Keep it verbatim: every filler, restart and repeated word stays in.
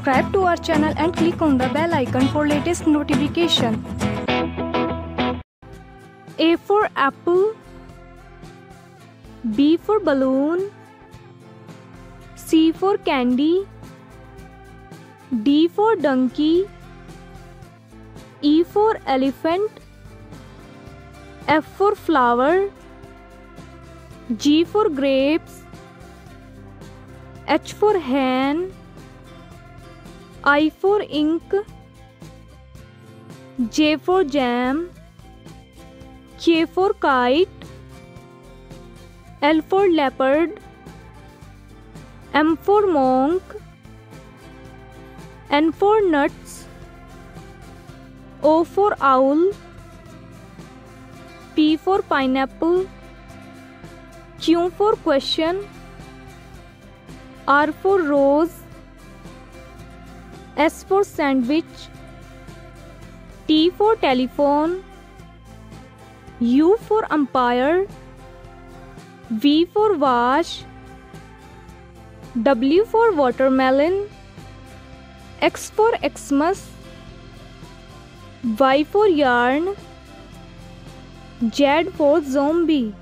subscribe to our channel and click on the bell icon for latest notification. A for apple, B for balloon, C for candy, D for donkey, E for elephant, F for flower, G for grapes, H for hen, I for ink, J for jam, K for kite, L for leopard, M for monk, N for nuts, O for owl, P for pineapple, Q for question, R for rose, S for sandwich, T for telephone, U for umpire, V for wash, W for watermelon, X for Xmas, Y for yarn, Z for zombie.